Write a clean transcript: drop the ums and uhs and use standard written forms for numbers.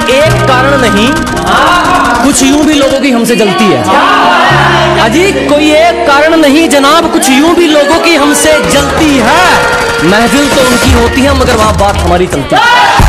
एक कारण नहीं, कुछ यूं भी लोगों की हमसे जलती है। अजी कोई एक कारण नहीं जनाब, कुछ यूं भी लोगों की हमसे जलती है। महफिल तो उनकी होती है मगर वहां बात हमारी चलती है।